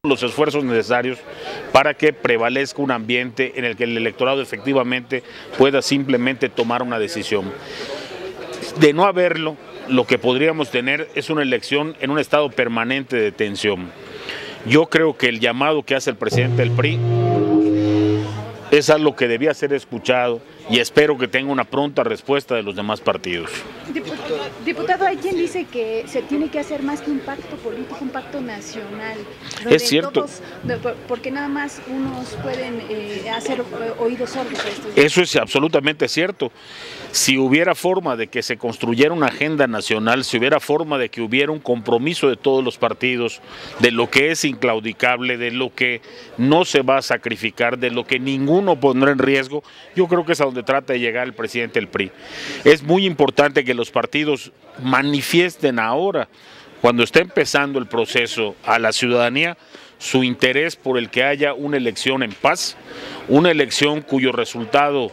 los esfuerzos necesarios para que prevalezca un ambiente en el que el electorado efectivamente pueda simplemente tomar una decisión. De no haberlo, lo que podríamos tener es una elección en un estado permanente de tensión. Yo creo que el llamado que hace el presidente del PRI es algo que debía ser escuchado y espero que tenga una pronta respuesta de los demás partidos. Diputado, hay quien dice que se tiene que hacer más que un pacto político, un pacto nacional. Es cierto. Porque nada más unos pueden hacer oídos sordos a esto. Eso es absolutamente cierto. Si hubiera forma de que se construyera una agenda nacional, si hubiera forma de que hubiera un compromiso de todos los partidos, de lo que es inclaudicable, de lo que no se va a sacrificar, de lo que ninguno pondrá en riesgo, yo creo que es a donde trata de llegar el presidente del PRI. Es muy importante que los partidos manifiesten ahora, cuando está empezando el proceso, a la ciudadanía su interés por el que haya una elección en paz, una elección cuyo resultado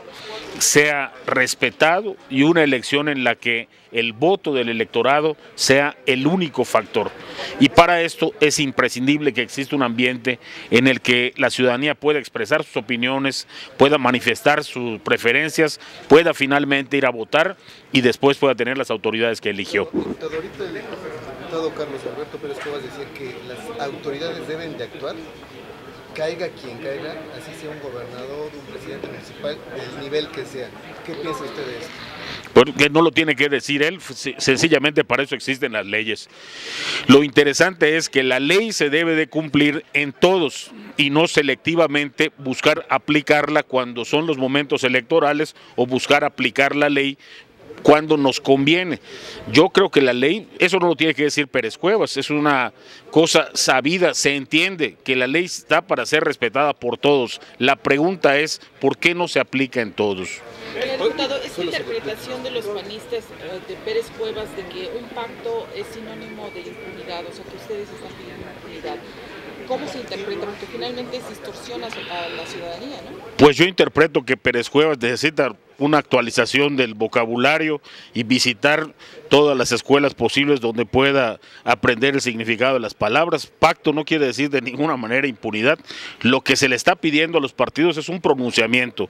sea respetado y una elección en la que el voto del electorado sea el único factor. Y para esto es imprescindible que exista un ambiente en el que la ciudadanía pueda expresar sus opiniones, pueda manifestar sus preferencias, pueda finalmente ir a votar y después pueda tener las autoridades que eligió. Ahorita el diputado Carlos Alberto Pérez Cuevas decía que las autoridades deben de actuar, caiga quien caiga, así sea un gobernador, un presidente municipal, del nivel que sea. ¿Qué piensa usted de esto? Porque no lo tiene que decir él, sencillamente para eso existen las leyes. Lo interesante es que la ley se debe de cumplir en todos y no selectivamente buscar aplicarla cuando son los momentos electorales o buscar aplicar la ley cuando nos conviene. Yo creo que la ley, eso no lo tiene que decir Pérez Cuevas, es una cosa sabida, se entiende que la ley está para ser respetada por todos. La pregunta es, ¿por qué no se aplica en todos? Diputado, esta interpretación de los panistas de Pérez Cuevas de que un pacto es sinónimo de impunidad, o sea que ustedes están pidiendo impunidad, ¿cómo se interpreta? Porque finalmente distorsiona a la ciudadanía, ¿no? Pues yo interpreto que Pérez Cuevas necesita una actualización del vocabulario y visitar todas las escuelas posibles donde pueda aprender el significado de las palabras. Pacto no quiere decir de ninguna manera impunidad. Lo que se le está pidiendo a los partidos es un pronunciamiento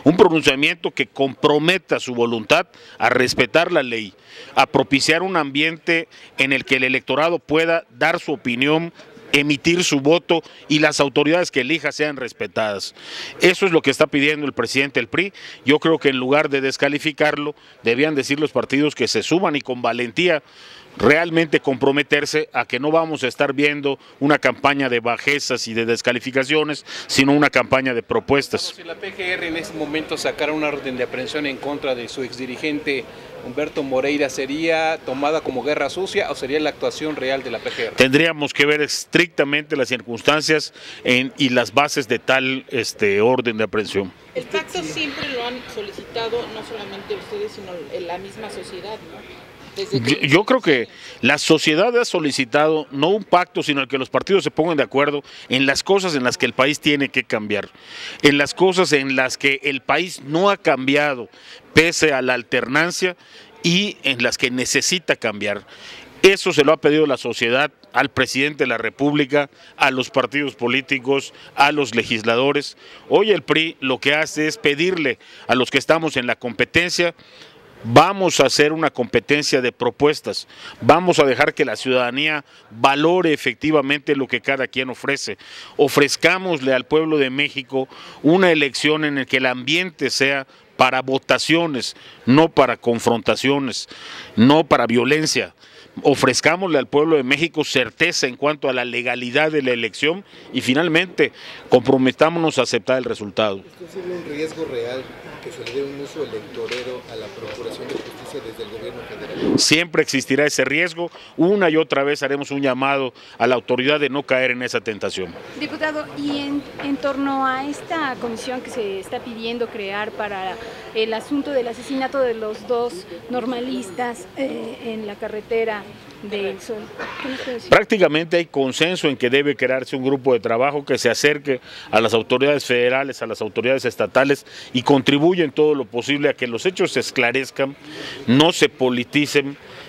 que comprometa su voluntad a respetar la ley, a propiciar un ambiente en el que el electorado pueda dar su opinión, emitir su voto y las autoridades que elija sean respetadas. Eso es lo que está pidiendo el presidente del PRI. Yo creo que en lugar de descalificarlo, debían decir los partidos que se suman y con valentía realmente comprometerse a que no vamos a estar viendo una campaña de bajezas y de descalificaciones, sino una campaña de propuestas. Si la PGR en este momento sacara una orden de aprehensión en contra de su exdirigente Humberto Moreira, ¿sería tomada como guerra sucia o sería la actuación real de la PGR? Tendríamos que ver estrictamente las circunstancias y las bases de tal orden de aprehensión. El pacto siempre lo han solicitado no solamente ustedes, sino la misma sociedad, ¿no? Yo creo que la sociedad ha solicitado no un pacto, sino el que los partidos se pongan de acuerdo en las cosas en las que el país tiene que cambiar, en las cosas en las que el país no ha cambiado pese a la alternancia y en las que necesita cambiar. Eso se lo ha pedido la sociedad al presidente de la República, a los partidos políticos, a los legisladores. Hoy el PRI lo que hace es pedirle a los que estamos en la competencia: vamos a hacer una competencia de propuestas, vamos a dejar que la ciudadanía valore efectivamente lo que cada quien ofrece. Ofrezcámosle al pueblo de México una elección en la que el ambiente sea para votaciones, no para confrontaciones, no para violencia. Ofrezcámosle al pueblo de México certeza en cuanto a la legalidad de la elección y finalmente comprometámonos a aceptar el resultado. ¿Es posible un riesgo real que se le dé un uso electorero a la Procuración de Justicia desde el gobierno federal? Siempre existirá ese riesgo. Una y otra vez haremos un llamado a la autoridad de no caer en esa tentación. Diputado, y en torno a esta comisión que se está pidiendo crear para el asunto del asesinato de los dos normalistas en la carretera del Sol, ¿qué nos puede decir? Prácticamente hay consenso en que debe crearse un grupo de trabajo que se acerque a las autoridades federales, a las autoridades estatales y contribuya en todo lo posible a que los hechos se esclarezcan, no se politicen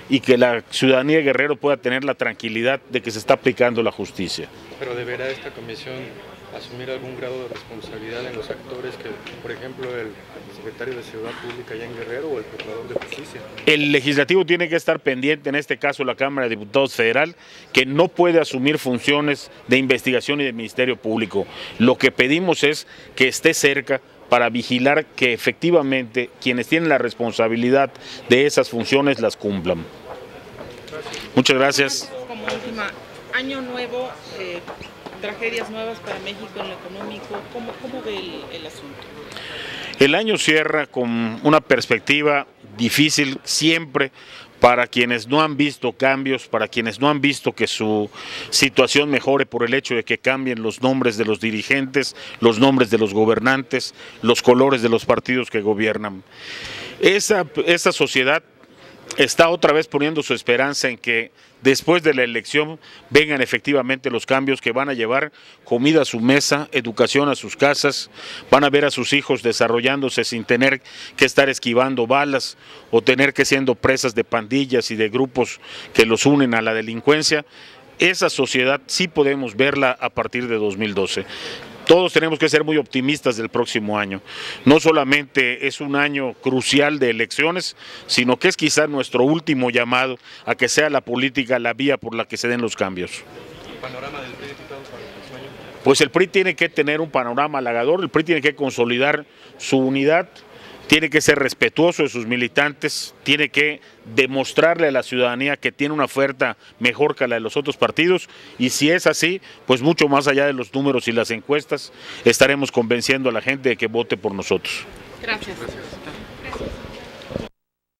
y que la ciudadanía de Guerrero pueda tener la tranquilidad de que se está aplicando la justicia. Pero deberá esta comisión asumir algún grado de responsabilidad en los actores que, por ejemplo, el secretario de Seguridad Pública allá en Guerrero o el procurador de justicia. El legislativo tiene que estar pendiente, en este caso la Cámara de Diputados Federal, que no puede asumir funciones de investigación y del Ministerio Público. Lo que pedimos es que esté cerca para vigilar que efectivamente quienes tienen la responsabilidad de esas funciones las cumplan. Muchas gracias. Como última, año nuevo, tragedias nuevas para México en lo económico, ¿cómo ve el asunto? El año cierra con una perspectiva difícil siempre para quienes no han visto cambios, para quienes no han visto que su situación mejore por el hecho de que cambien los nombres de los dirigentes, los nombres de los gobernantes, los colores de los partidos que gobiernan. Esa sociedad está otra vez poniendo su esperanza en que después de la elección vengan efectivamente los cambios que van a llevar comida a su mesa, educación a sus casas, van a ver a sus hijos desarrollándose sin tener que estar esquivando balas o tener que siendo presas de pandillas y de grupos que los unen a la delincuencia. Esa sociedad sí podemos verla a partir de 2012. Todos tenemos que ser muy optimistas del próximo año. No solamente es un año crucial de elecciones, sino que es quizá nuestro último llamado a que sea la política la vía por la que se den los cambios. ¿El panorama del PRI, diputado, para el próximo año? Pues el PRI tiene que tener un panorama halagador, el PRI tiene que consolidar su unidad, tiene que ser respetuoso de sus militantes, tiene que demostrarle a la ciudadanía que tiene una oferta mejor que la de los otros partidos, y si es así, pues mucho más allá de los números y las encuestas, estaremos convenciendo a la gente de que vote por nosotros. Gracias.